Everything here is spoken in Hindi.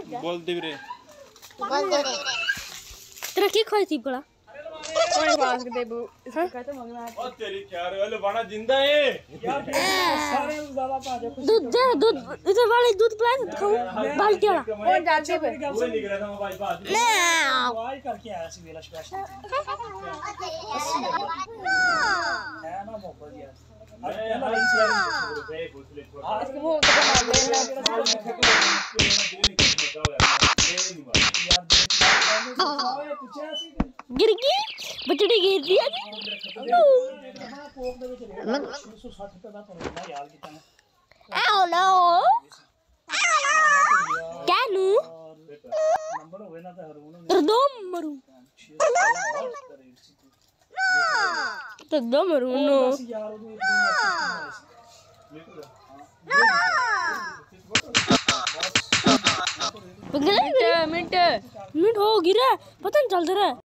बोल दे रे तेरा की खोई थी बड़ा कोई बात के देबू इसको कहते मंगना है। ओ तेरी क्या रे वाले बड़ा जिंदा है यार सारे बाबा पा जा दूध दे दूध इधर वाले दूध पिला दे खाऊं बाल्टी वाला कौन जाते पे कोई निकल रहा था भाई बात दवाई करके आया सी वेला स्पेशल है ना मोहब्बत यार आज के वो तो मार लेना गिर गई बचड़ी गिर दिया आओ नो क्या नू दो मरू तो दो मरू नो मिनट हो गिरा पता नहीं चल रहा है।